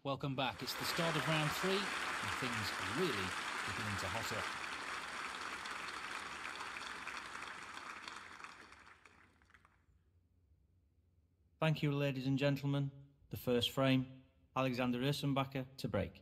Welcome back. It's the start of round 3 and things are really beginning to hot up. Thank you, ladies and gentlemen. The first frame, Alexander Ursenbacher to break.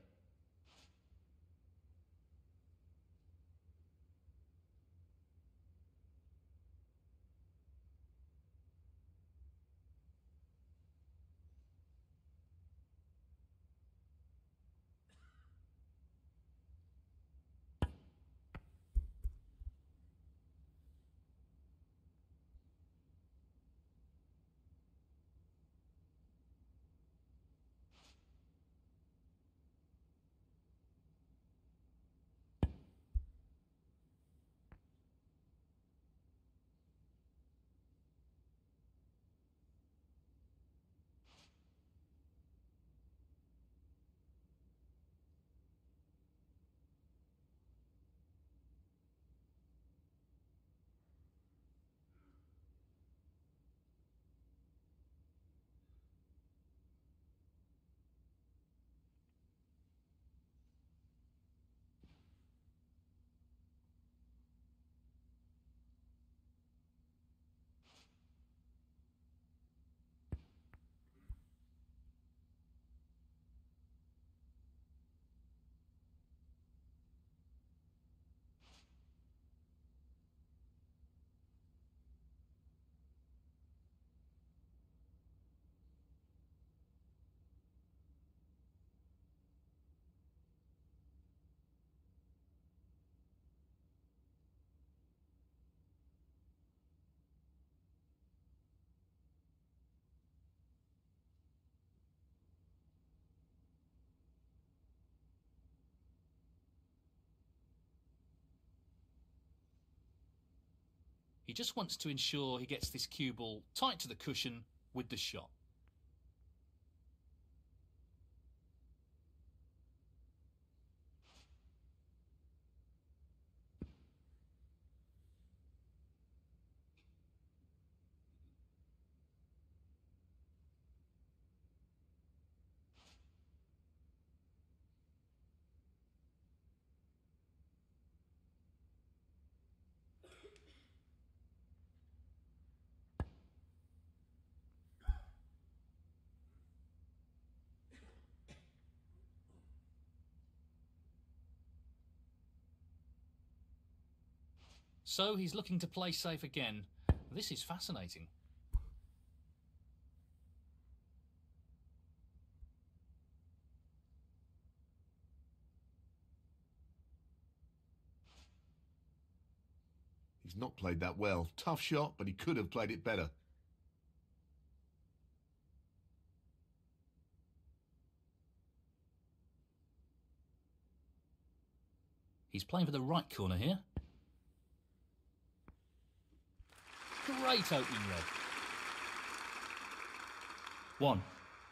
He just wants to ensure he gets this cue ball tight to the cushion with the shot. So he's looking to play safe again. This is fascinating. He's not played that well. Tough shot, but he could have played it better. He's playing for the right corner here. Great opening red. 1.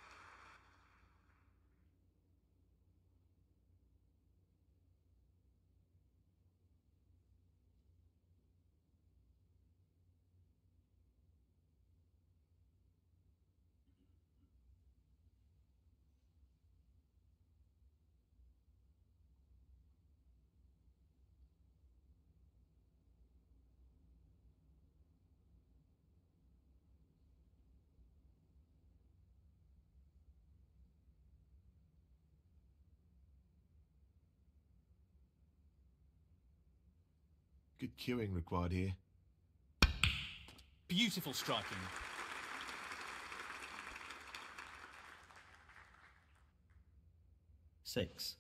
Good cueing required here. Beautiful striking. 6.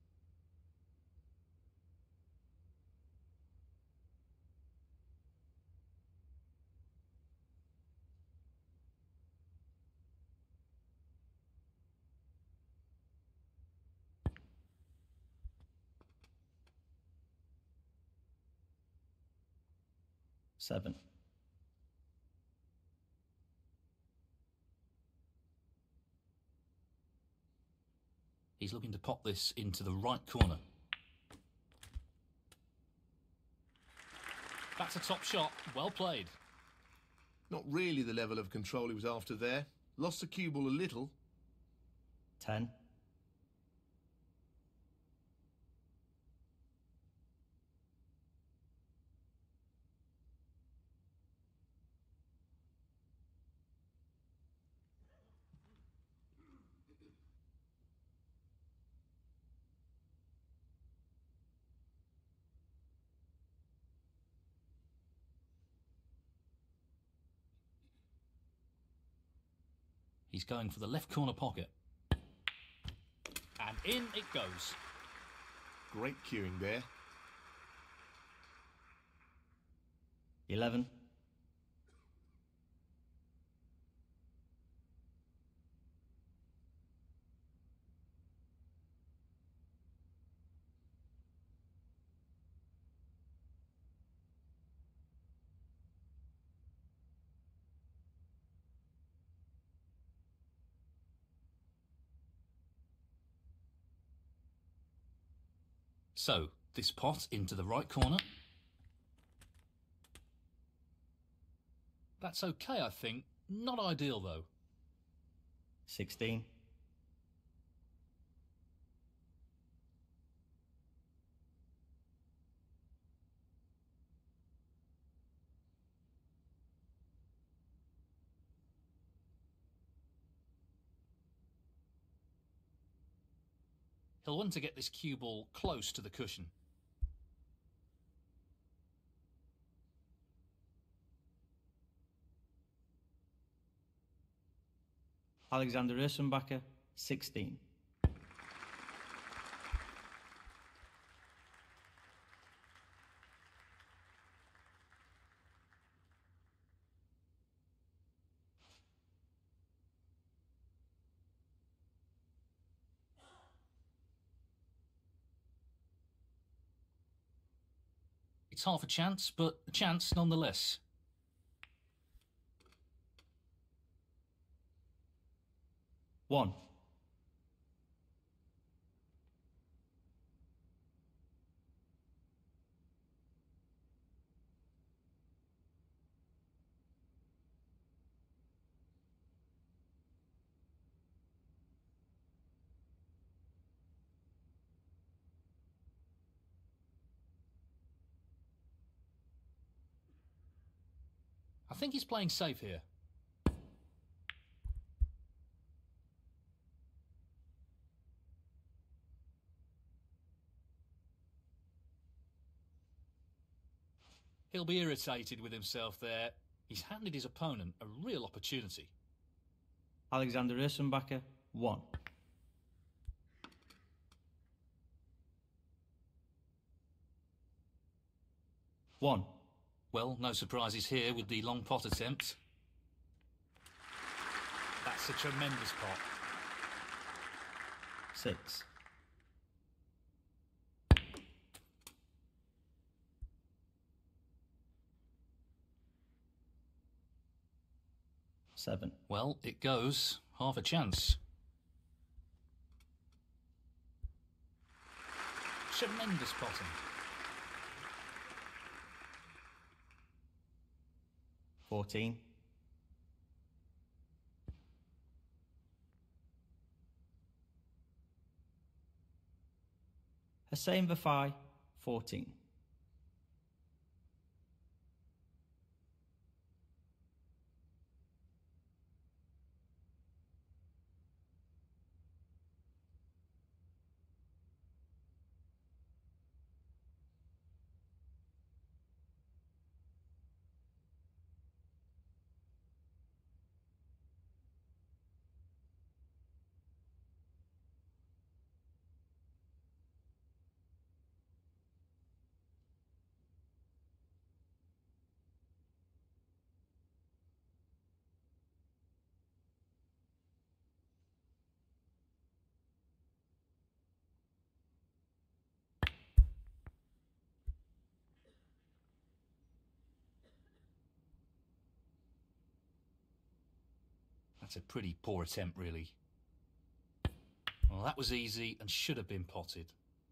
Seven. He's looking to pop this into the right corner. That's a top shot. Well played. Not really the level of control he was after there. Lost the cue ball a little. 10. He's going for the left corner pocket. And in it goes. Great cueing there. 11. So, this pot into the right corner. That's okay, I think. Not ideal, though. 16. He'll want to get this cue ball close to the cushion. Alexander Ursenbacher, 16. It's half a chance, but a chance nonetheless. One. I think he's playing safe here. He'll be irritated with himself there. He's handed his opponent a real opportunity. Alexander Ursenbacher, 1. One. Well, no surprises here with the long pot attempt. That's a tremendous pot. 6. Seven. Well, it goes. Half a chance. Tremendous potting. 14. Hossein Vafaei, 14. That's a pretty poor attempt, really. Well, that was easy and should have been potted.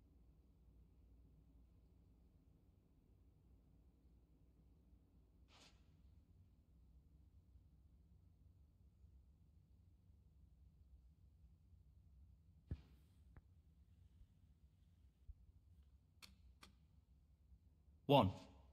One.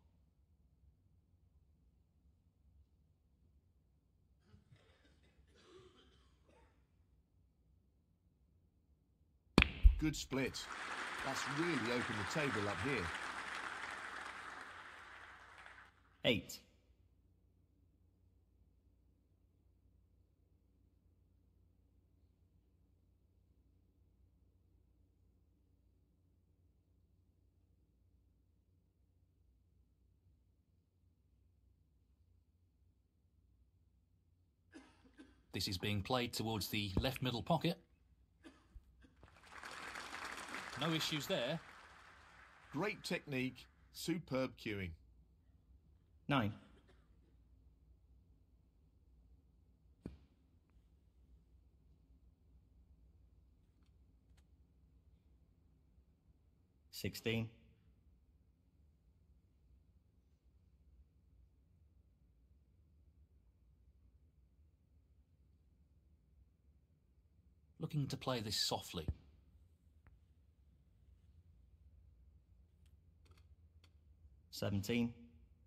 Good split. That's really opened the table up here. 8. This is being played towards the left middle pocket. No issues there. Great technique, superb cueing. 9. Sixteen. Looking to play this softly. 17.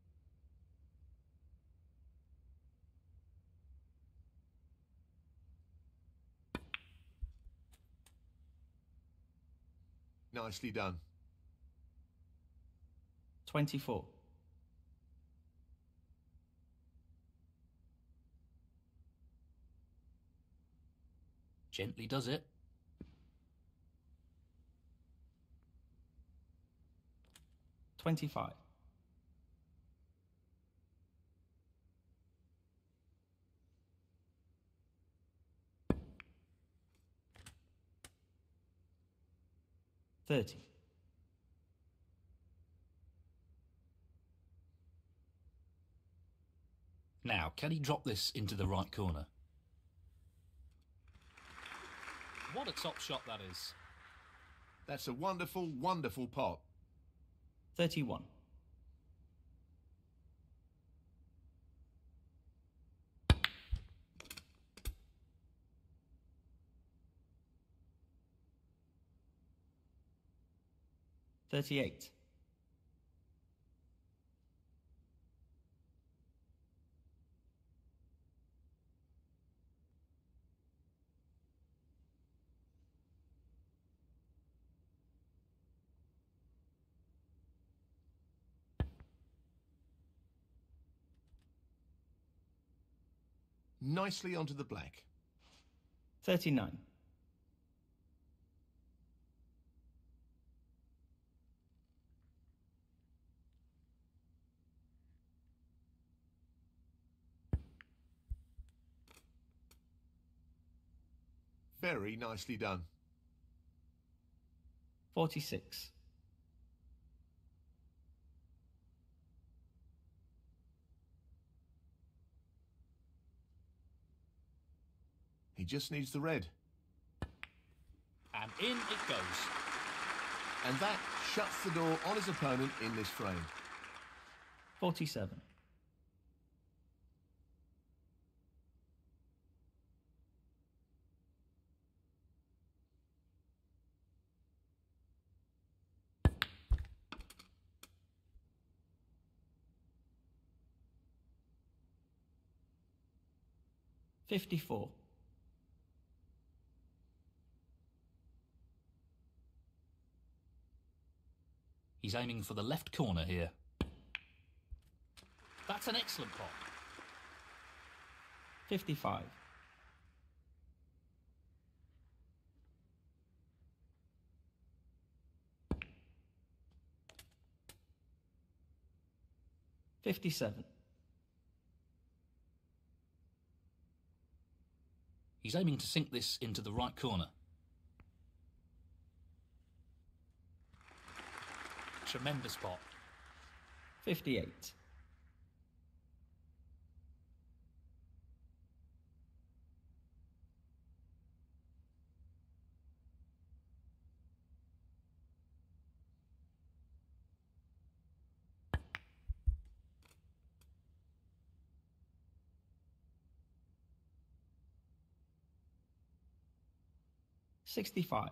Nicely done. 24. Gently does it. 25. 30. Now, can he drop this into the right corner? What a top shot that is. That's a wonderful, wonderful pot. 31. 38. Nicely onto the black. 39. 'Very nicely done. 46. 'He just needs the red. And in it goes. And that shuts the door on his opponent in this frame. 47. 54. 'He's aiming for the left corner here. That's an excellent pot. 55. 57. He's aiming to sink this into the right corner. Tremendous pot. 58. 65.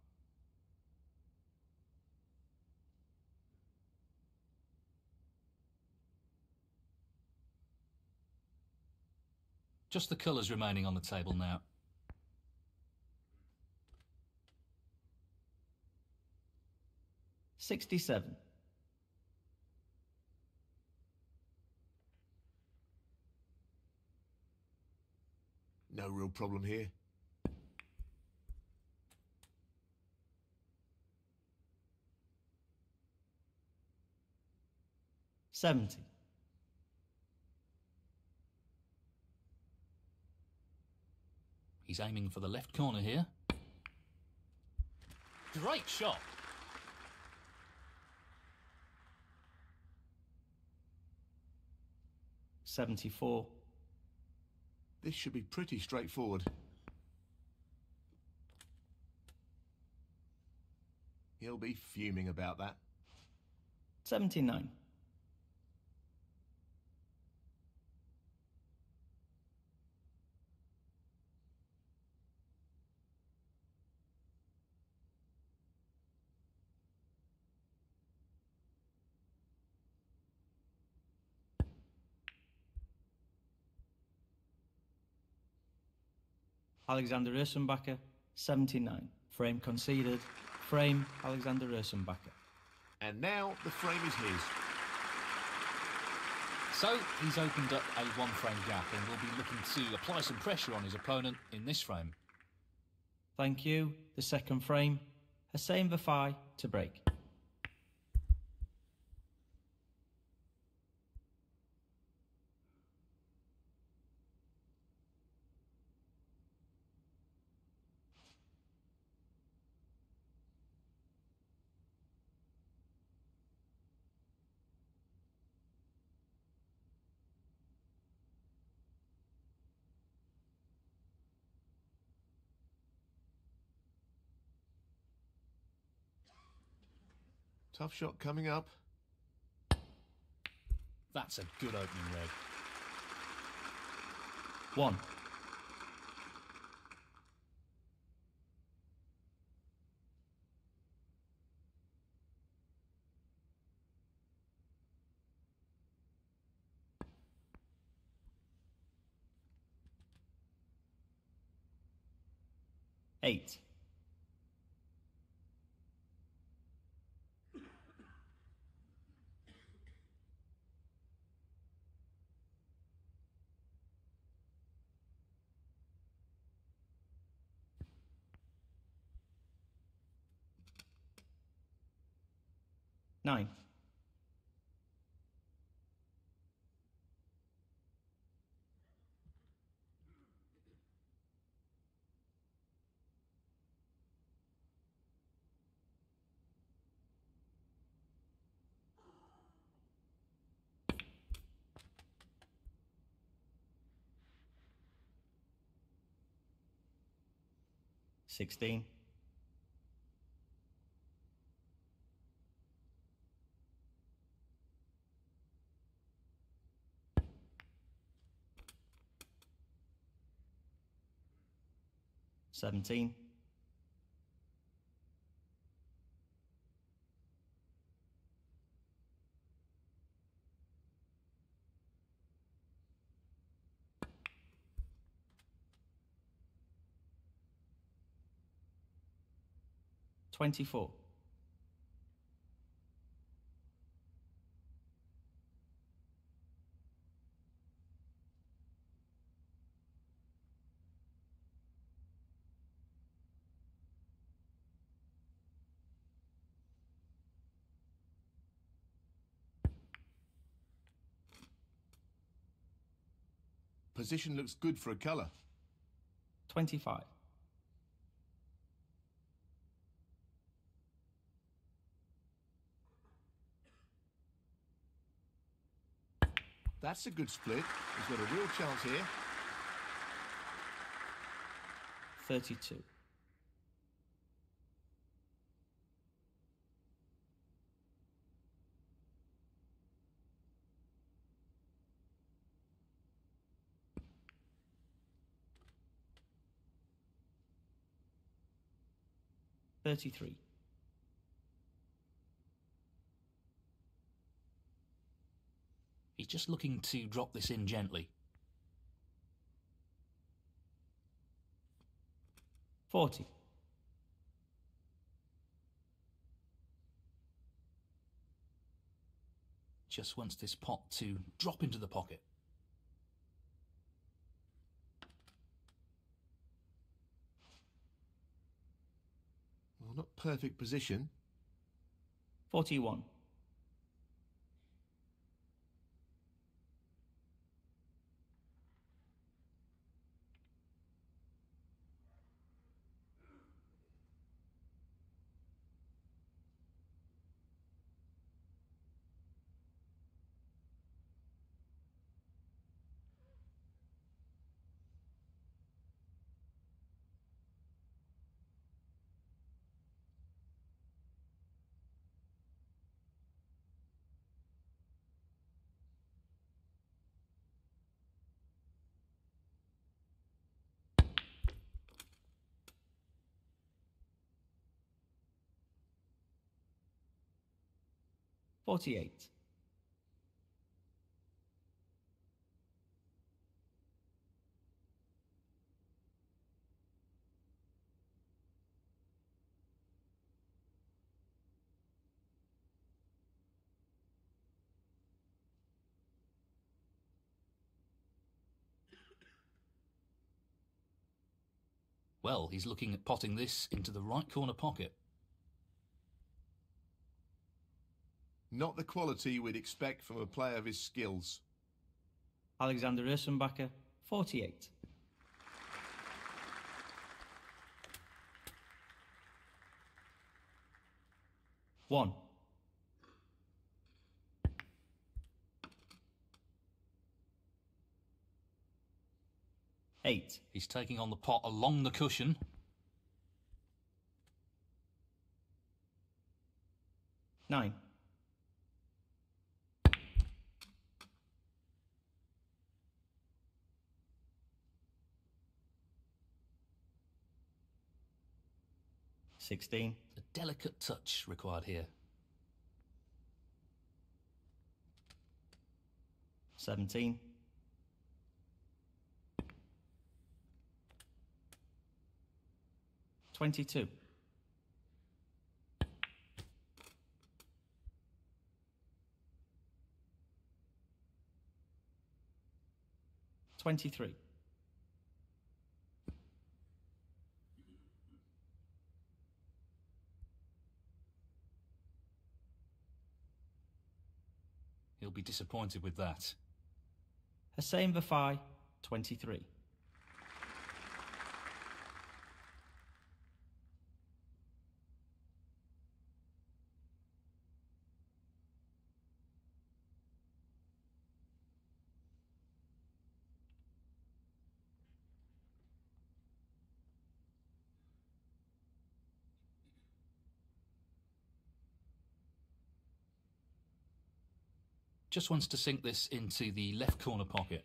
'Just the colours remaining on the table now. 67. 'No real problem here. 70. He's aiming for the left corner here. Great shot. $74. This should be pretty straightforward. He'll be fuming about that. 79. Alexander Ursenbacher, 79. Frame conceded. Frame, Alexander Ursenbacher. And now the frame is his. So he's opened up a one-frame gap and will be looking to apply some pressure on his opponent in this frame. Thank you. The second frame, Hossein Vafaei to break. Tough shot coming up. That's a good opening red. 1. Eight. Nine. $16. $17. $24. Position looks good for a colour. 25. That's a good split. He's got a real chance here. 32. $33. He's just looking to drop this in gently. 40. Just wants this pot to drop into the pocket. Well, not perfect position. 41. 48. Well, he's looking at potting this into the right corner pocket. Not the quality we'd expect from a player of his skills. Alexander Ursenbacher, 48. One. Eight. He's taking on the pot along the cushion. 9. 16. A delicate touch required here. 17. 22. 23. 'He'll be disappointed with that. Hossein Vafaei, 23. Just wants to sink this into the left corner pocket.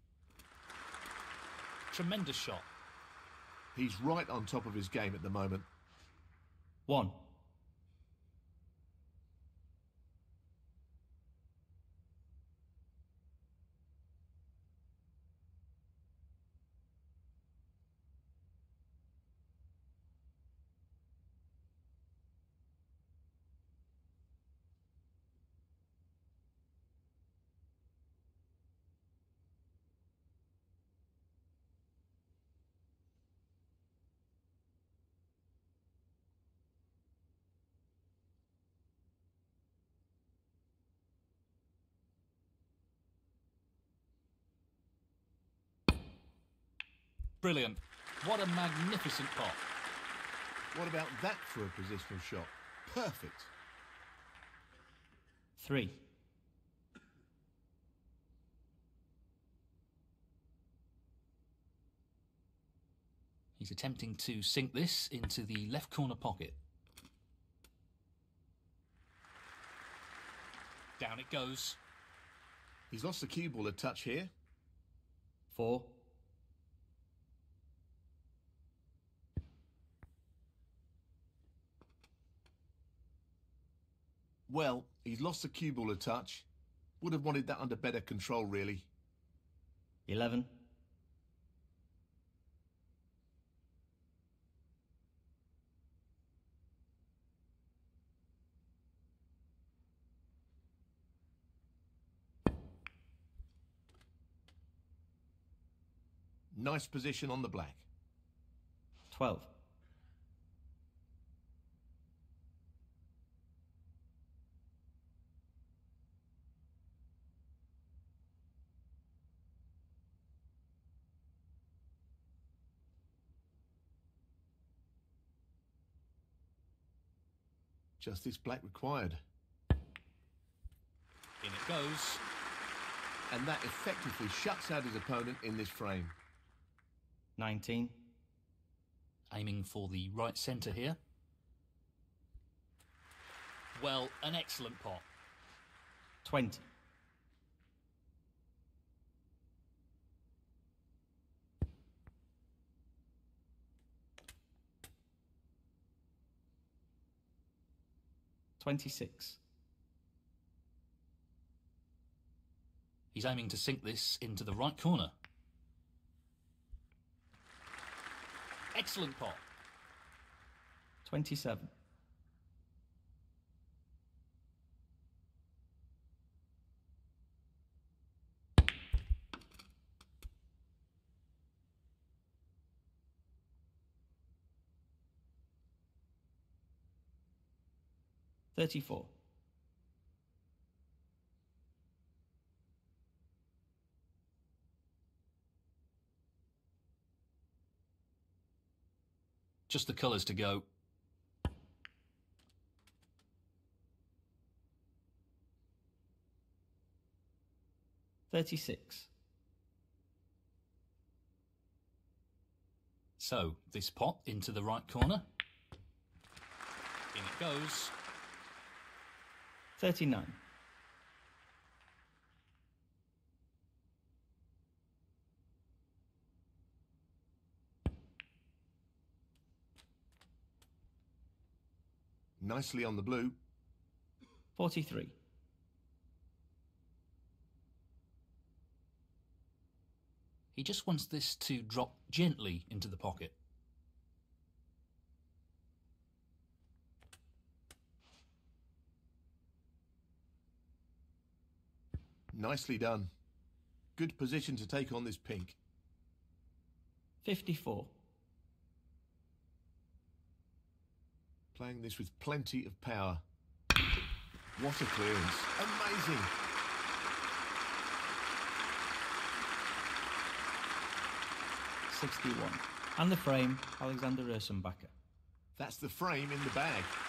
Tremendous shot. He's right on top of his game at the moment. 1. Brilliant. What a magnificent pot. What about that for a positional shot? Perfect. 3. He's attempting to sink this into the left corner pocket. Down it goes. He's lost the cue ball a touch here. 4. Well, he's lost the cue ball a touch. Would have wanted that under better control, really. 11. 'Nice position on the black. 12. Just this black required. In it goes. And that effectively shuts out his opponent in this frame. 19. Aiming for the right centre here. Well, an excellent pot. 20. 26. He's aiming to sink this into the right corner. Excellent pot. 27. $34. Just the colours to go. $36. So, this pot into the right corner. In it goes. 39. Nicely on the blue. 43. He just wants this to drop gently into the pocket. Nicely done. Good position to take on this pink. 54. Playing this with plenty of power. What a clearance. Amazing. $61. And the frame, Alexander Ursenbacher. That's the frame in the bag.